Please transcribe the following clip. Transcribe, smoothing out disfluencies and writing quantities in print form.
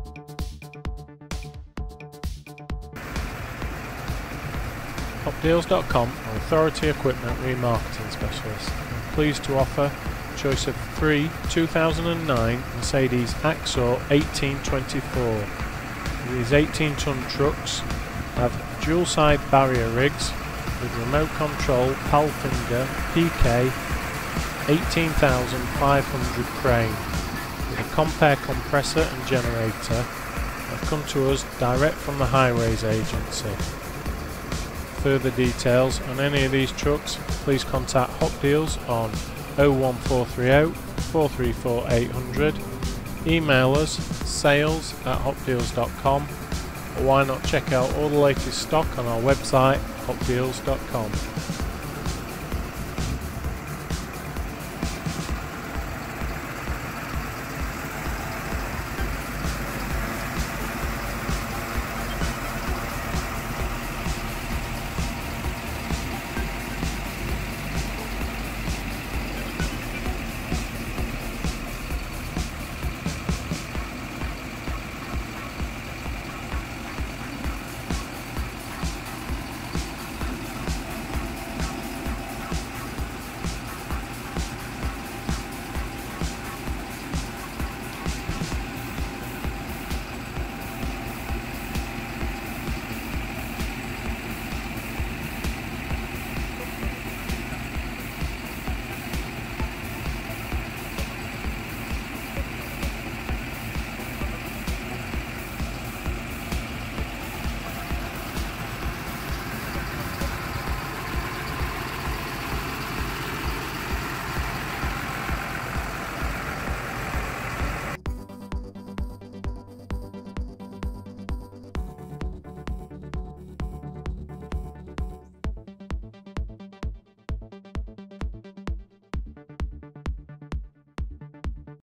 Hopdeals.com are authority equipment remarketing specialists. I'm pleased to offer a choice of 3 2009 Mercedes Axor 1824. These 18-ton trucks have dual-side barrier rigs with remote control Palfinger PK18500 crane with a compare compressor and generator that come to us direct from the Highways Agency. Further details on any of these trucks, please contact Hop Deals on 01430 434 800, email us sales@hopdeals.com, or why not check out all the latest stock on our website hopdeals.com.